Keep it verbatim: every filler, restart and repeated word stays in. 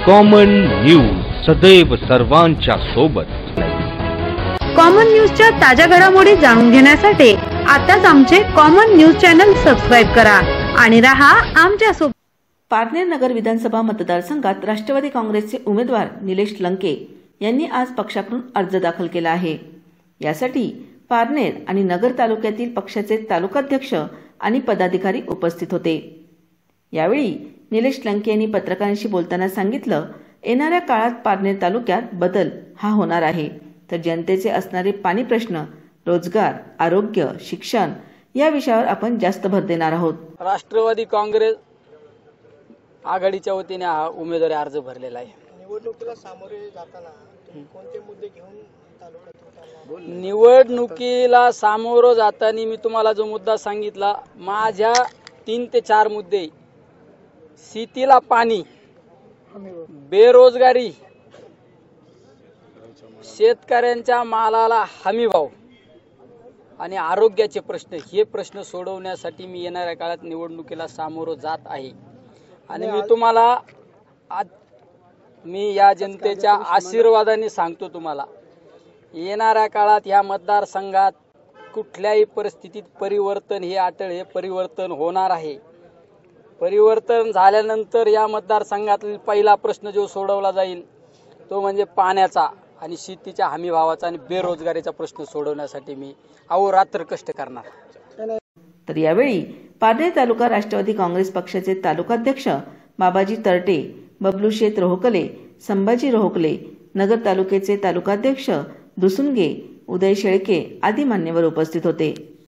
Common news, सदैव सर्वांच्या सोबत. कॉमन न्यूजच्या ताज्या घडामोडी जाणून घेण्यासाठी आताच आमचे कॉमन न्यूज चॅनल सबस्क्राइब करा आणि रहा आमच्या सोबत. पारनेर नगर विधानसभा मतदारसंघात राष्ट्रवादी काँग्रेसचे उमेदवार निलेश लंके यांनी आज पक्षाकडून अर्ज दाखल केला आहे. यासाठी पारनेर आणि नगर तालुक्यातील पक्षाचे तालुकाध्यक्ष आणि पदाधिकारी उपस्थित होते. यावेळी निलेश लंके यांनी पत्रकारांशी बोलताना सांगितलं, येणाऱ्या काळात पारनेर तालुक्यात बदल हा होणार आहे, तर जनतेचे असणारे पाणी प्रश्न, रोजगार, आरोग्य, शिक्षण या विषयावर आपण जास्त भर देणार आहोत. राष्ट्रवादी काँग्रेस आघाडीच्या वतीने हा उमेदवारी अर्ज भरलेला आहे. निवडणुकीला सामोरे जाताना तुम्ही कोणते मुद्दे घेऊन तालुक्यात? निवडणुकीला सामोरं जाताना मी तुम्हाला जो मुद्दा सांगितला, माझ्या तीन ते चार मुद्दे, शेतीला पाणी, बेरोजगारी, शेतकऱ्यांच्या मालाला हमी भाव आणि आरोग्याचे प्रश्न, हे प्रश्न सोडवण्यासाठी मी येणाऱ्या काळात निवडणुकीला सामोरं जात आहे. आणि मी तुम्हाला आज मी या जनतेच्या आशीर्वादाने सांगतो, तुम्हाला येणाऱ्या काळात या मतदारसंघात कुठल्याही परिस्थितीत परिवर्तन हे अटळ हे परिवर्तन होणार आहे. परिवर्तन झाल्यानंतर या मतदारसंघातील पहिला प्रश्न जो सोडवला जाईल तो म्हणजे पाण्याचा आणि शेतीच्या हमी भावाचा आणि बेरोजगारीचा प्रश्न सोडवण्यासाठी मी अहोरात्र कष्ट करणार. तर यावेळी पारनेर तालुका राष्ट्रवादी काँग्रेस पक्षाचे तालुकाध्यक्ष बाबाजी तरटे, बबलू शेत रोहकले, संभाजी रोहकले, नगर तालुक्याचे तालुकाध्यक्ष दुसुंगे, उदय शेळके आदी मान्यवर उपस्थित होते.